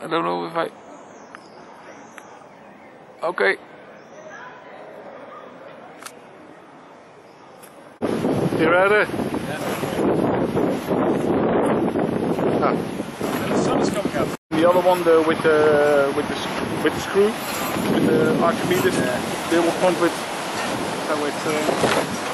I don't know if I... Okay. You ready? Yeah. Ah. And the sun is coming up. The other one, with the screw, with the Archimedes, they will point with.